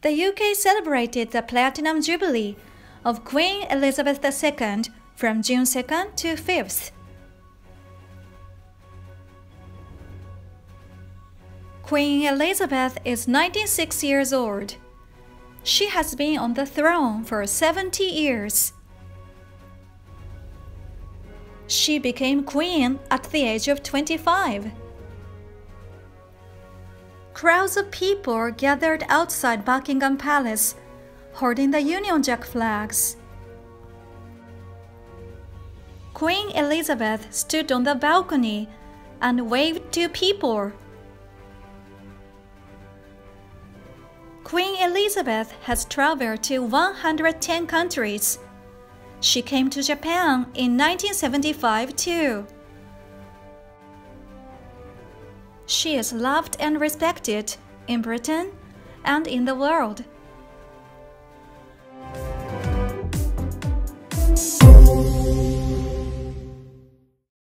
the UK celebrated the Platinum Jubilee of Queen Elizabeth II from June 2nd to 5th. Queen Elizabeth is 96 years old. She has been on the throne for 70 years. She became queen at the age of 25. Crowds of people gathered outside Buckingham Palace, holding the Union Jack flags. Queen Elizabeth stood on the balcony and waved to people. Queen Elizabeth has traveled to 110 countries. She came to Japan in 1975 too. She is loved and respected in Britain and in the world.